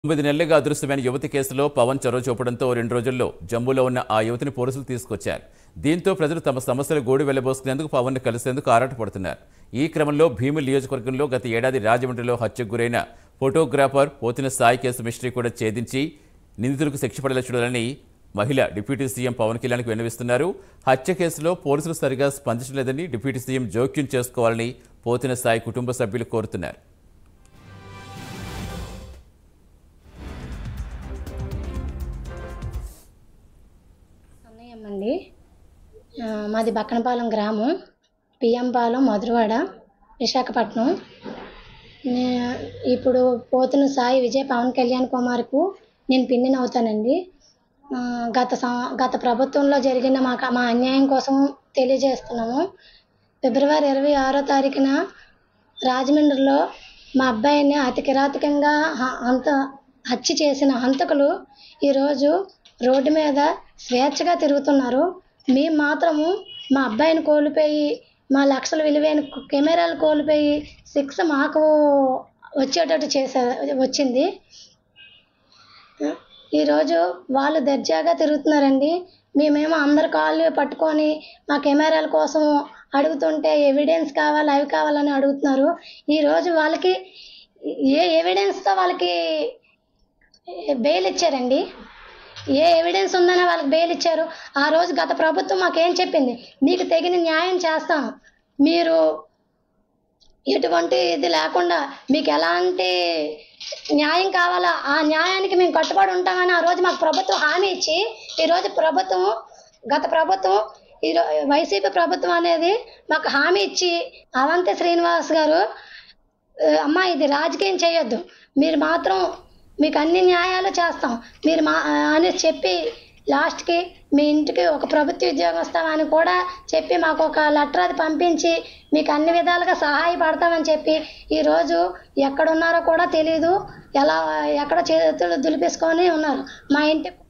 9 నెలలుగా అదృశ్యమైన యువతి కేసులో పవన్ చొరవ చూపడంతో 2 రోజుల్లో జమ్మూలో ఉన్న ఆ యువతిని పోలీసులు తీసుకొచ్చారు. దీంతో ప్రజలు తమ సమస్యలు గోడు వెళ్లబోసుకునేందుకు పవన్ను కలిసేందుకు ఆరాటపడుతున్నారు. ఈ క్రమంలో భీముల నియోజకవర్గంలో గత ఏడాది రాజమండ్రిలో హత్యకు గురైన photographer Potina Sai case mystery కూడా ఛేదించి నిందితులకు శిక్ష పడేలా చూడాలని మహిళ డిప్యూటీ సీఎం పవన్ కళ్యాణ్కు విన్నవిస్తున్నారు. హత్య కేసులో పోలీసులు సరిగా స్పందించలేదని డిప్యూటీ సీఎం జోక్యం చేసుకోవాలని పోతిన సాయి కుటుంబ సభ్యులు కోరుతున్నారు. అండి మాది బక్కనపాలెం గ్రామం, పిఎంపాలెం, మధురవాడ, విశాఖపట్నం. ఇప్పుడు పోతున్న సాయి విజయ్ పవన్ కళ్యాణ్ కుమార్కు నేను పిన్నిని అవుతానండి. గత ప్రభుత్వంలో జరిగిన మా అన్యాయం కోసం తెలియజేస్తున్నాము. ఫిబ్రవరి 26వ తారీఖున రాజమండ్రిలో మా అబ్బాయిని అతి కిరాతకంగా హత్య చేసిన హంతకులు ఈరోజు రోడ్డు మీద స్వేచ్ఛగా తిరుగుతున్నారు. మేము మాత్రము మా అబ్బాయిని కోల్పోయి, మా లక్షల విలువైన కెమెరాలు కోల్పోయి శిక్ష మాకు వచ్చేటట్టు వచ్చింది. ఈరోజు వాళ్ళు దర్జాగా తిరుగుతున్నారండి. మేమేమో అందరి కాళ్ళు పట్టుకొని మా కెమెరాల కోసం అడుగుతుంటే ఎవిడెన్స్ కావాలి, అవి కావాలని అడుగుతున్నారు. ఈరోజు వాళ్ళకి ఏ ఎవిడెన్స్తో వాళ్ళకి బెయిల్ ఇచ్చారండి? ఏ ఎవిడెన్స్ ఉందనే వాళ్ళకి బెయిల్ ఇచ్చారు? ఆ రోజు గత ప్రభుత్వం మాకేం చెప్పింది? మీకు తగిన న్యాయం చేస్తాం, మీరు ఎటువంటి ఇది లేకుండా మీకు ఎలాంటి న్యాయం కావాలో ఆ న్యాయానికి మేము కట్టుబడి ఉంటామని ఆ రోజు మాకు ప్రభుత్వం హామీ ఇచ్చి, ఈరోజు గత ప్రభుత్వం వైసీపీ ప్రభుత్వం అనేది మాకు హామీ ఇచ్చి, అవంతి శ్రీనివాస్ గారు అమ్మ ఇది రాజకీయం చేయొద్దు, మీరు మాత్రం మీకు అన్ని న్యాయాలు చేస్తాం మీరు అని చెప్పి లాస్ట్కి మీ ఇంటికి ఒక ప్రభుత్వ ఉద్యోగం వస్తామని కూడా చెప్పి మాకు ఒక లెటర్ అది పంపించి మీకు అన్ని విధాలుగా సహాయపడతామని చెప్పి ఈరోజు ఎక్కడున్నారో కూడా తెలియదు, ఎక్కడ చేతులు దులిపేసుకొని ఉన్నారు. మా ఇంటి